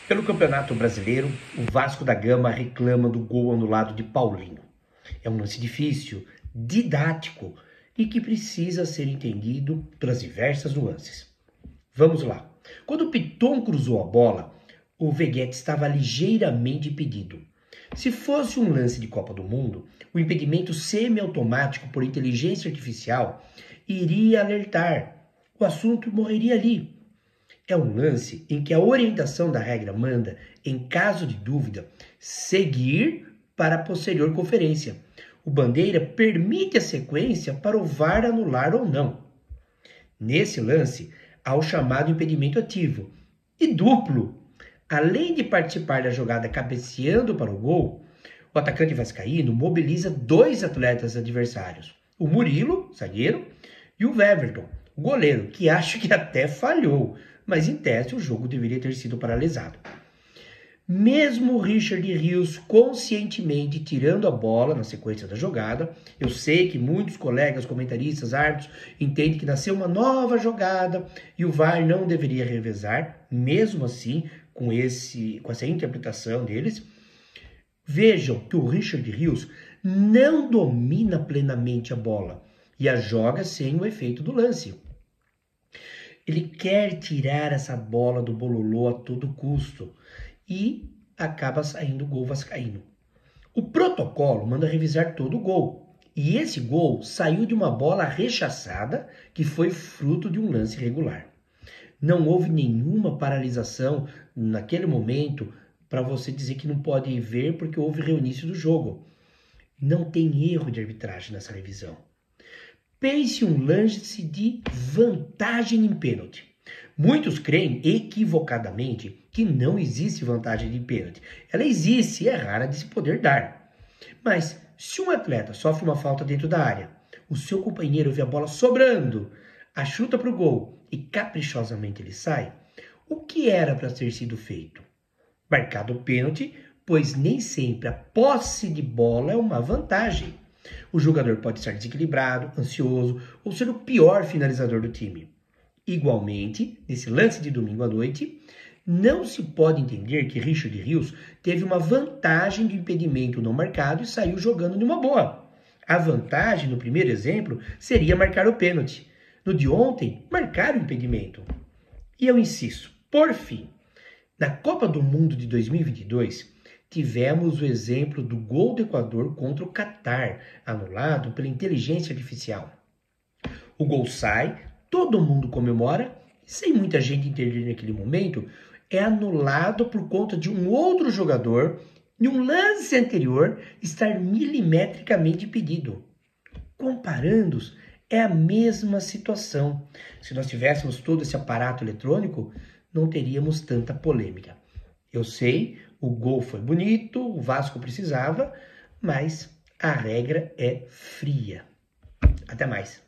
Pelo Campeonato Brasileiro, o Vasco da Gama reclama do gol anulado de Paulinho. É um lance difícil, didático e que precisa ser entendido pelas diversas nuances. Vamos lá. Quando o Piton cruzou a bola, o Veguete estava ligeiramente impedido. Se fosse um lance de Copa do Mundo, o impedimento semiautomático por inteligência artificial iria alertar. O assunto morreria ali. É um lance em que a orientação da regra manda, em caso de dúvida, seguir para a posterior conferência. O bandeira permite a sequência para o VAR anular ou não. Nesse lance, há o chamado impedimento ativo e duplo. Além de participar da jogada cabeceando para o gol, o atacante vascaíno mobiliza dois atletas adversários. O Murilo, zagueiro, e o Weverton, o goleiro, que acho que até falhou, mas em teste o jogo deveria ter sido paralisado. Mesmo o Richard Rios conscientemente tirando a bola na sequência da jogada, eu sei que muitos colegas, comentaristas, árbitros entendem que nasceu uma nova jogada e o VAR não deveria revezar, mesmo assim, com essa interpretação deles. Vejam que o Richard Rios não domina plenamente a bola e a joga sem o efeito do lance. Ele quer tirar essa bola do bololô a todo custo e acaba saindo o gol vascaíno. O protocolo manda revisar todo o gol. E esse gol saiu de uma bola rechaçada que foi fruto de um lance irregular. Não houve nenhuma paralisação naquele momento para você dizer que não pode ver porque houve reinício do jogo. Não tem erro de arbitragem nessa revisão. Pense um lance de vantagem em pênalti. Muitos creem equivocadamente que não existe vantagem de pênalti. Ela existe e é rara de se poder dar. Mas se um atleta sofre uma falta dentro da área, o seu companheiro vê a bola sobrando, a chuta para o gol e caprichosamente ele sai, o que era para ter sido feito? Marcado o pênalti, pois nem sempre a posse de bola é uma vantagem. O jogador pode estar desequilibrado, ansioso ou ser o pior finalizador do time. Igualmente, nesse lance de domingo à noite, não se pode entender que Richard Rios teve uma vantagem de impedimento não marcado e saiu jogando numa boa. A vantagem, no primeiro exemplo, seria marcar o pênalti. No de ontem, marcar o impedimento. E eu insisto, por fim, na Copa do Mundo de 2022, tivemos o exemplo do gol do Equador contra o Catar, anulado pela inteligência artificial. O gol sai, todo mundo comemora, e sem muita gente intervir naquele momento, é anulado por conta de um outro jogador, em um lance anterior, estar milimetricamente impedido. Comparando-os, é a mesma situação. Se nós tivéssemos todo esse aparato eletrônico, não teríamos tanta polêmica. Eu sei, o gol foi bonito, o Vasco precisava, mas a regra é fria. Até mais.